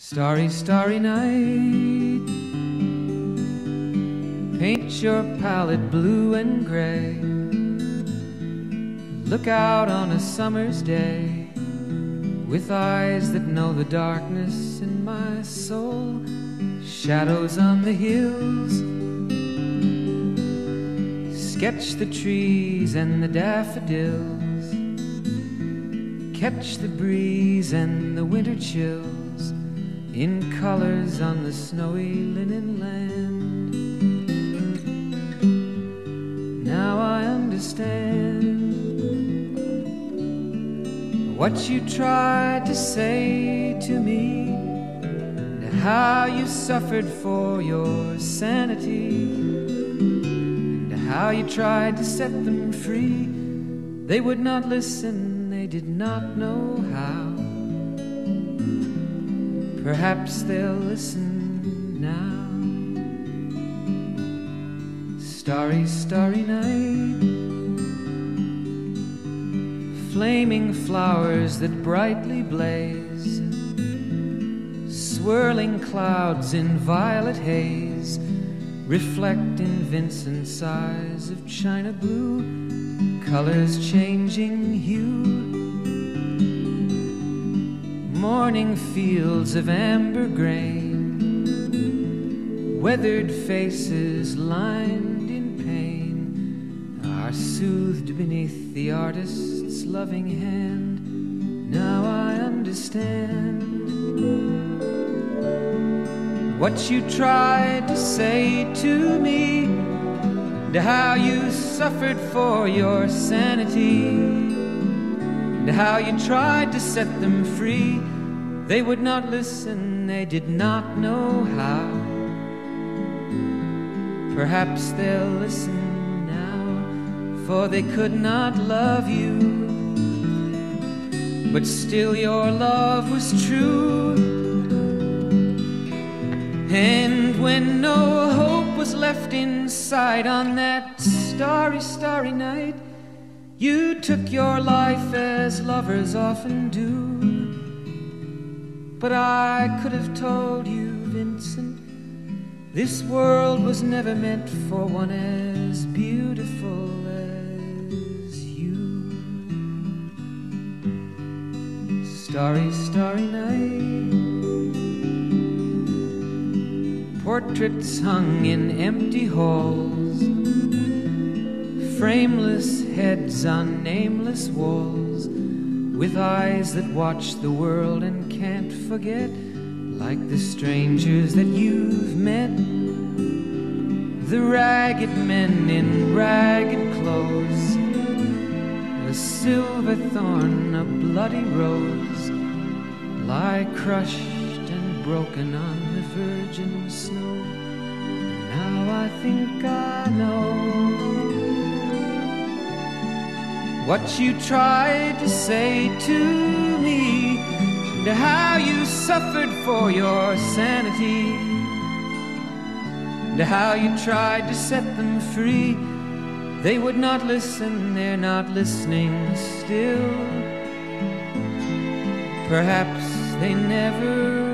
Starry, starry night, paint your palette blue and gray. Look out on a summer's day with eyes that know the darkness in my soul. Shadows on the hills, sketch the trees and the daffodils, catch the breeze and the winter chills in colors on the snowy linen land. Now I understand what you tried to say to me, and how you suffered for your sanity, and how you tried to set them free. They would not listen, they did not know how. Perhaps they'll listen now. Starry, starry night, flaming flowers that brightly blaze, swirling clouds in violet haze, reflect in Vincent's eyes of china blue, colors changing hue. Morning fields of amber grain, weathered faces lined in pain, are soothed beneath the artist's loving hand. Now I understand what you tried to say to me, and how you suffered for your sanity, and how you tried to set them free. They would not listen, they did not know how. Perhaps they'll listen now, for they could not love you, but still your love was true. And when no hope was left inside on that starry, starry night, you took your life as lovers often do. But I could have told you, Vincent, this world was never meant for one as beautiful as you. Starry, starry night, portraits hung in empty halls, frameless heads on nameless walls, with eyes that watch the world and can't forget, like the strangers that you've met, the ragged men in ragged clothes, a silver thorn, a bloody rose, lie crushed and broken on the virgin snow. Now I think I know what you tried to say to me, and how you suffered for your sanity, and how you tried to set them free. They would not listen, they're not listening still. Perhaps they never